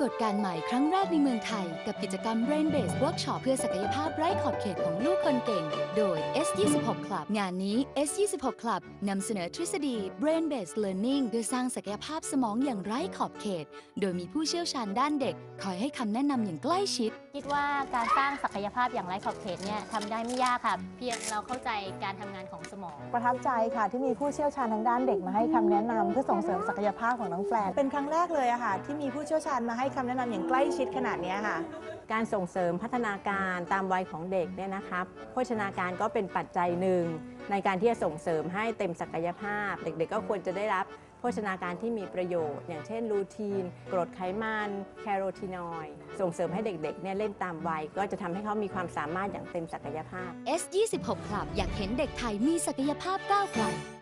ฏการณ์ใหม่ครั้งแรกในเมืองไทยกับกิจกรรม Brain Based Workshop เพื่อศักยภาพไร้ขอบเขตของลูกคนเก่งโดย S26 Club งานนี้ S26 Club นำเสนอทฤษฎี Brain Based Learning เพื่อสร้างศักยภาพสมองอย่างไร้ขอบเขตโดยมีผู้เชี่ยวชาญด้านเด็กคอยให้คำแนะนำอย่างใกล้ชิดคิดว่าการสร้างศักยภาพอย่างไร้ขอบเขตเนี่ยทำได้ไม่ยากค่ะเพียงเราเข้าใจการทำงานของสมองประทับใจค่ะที่มีผู้เชี่ยวชาญทางด้านเด็กมาให้คำแนะนำเพื่อส่งเสริมศักยภาพของน้องแฟนเป็นครั้งแรกเลยอะค่ะที่มีผู้เชี่ยวชาญมาให้คำแนะนำอย่างใกล้ชิดขนาดนี้ค่ะการส่งเสริมพัฒนาการตามวัยของเด็กเนี่ยนะครับโภชนาการก็เป็นปัจจัยหนึ่งในการที่จะส่งเสริมให้เต็มศักยภาพเด็กๆก็ควรจะได้รับโภชนาการที่มีประโยชน์อย่างเช่นลูทีนกรดไขมันแคโรทีนอยด์ส่งเสริมให้เด็กๆเนี่ยเล่นตามวัยก็จะทำให้เขามีความสามารถอย่างเต็มศักยภาพ S26 Club อยากเห็นเด็กไทยมีศักยภาพก้าวไกล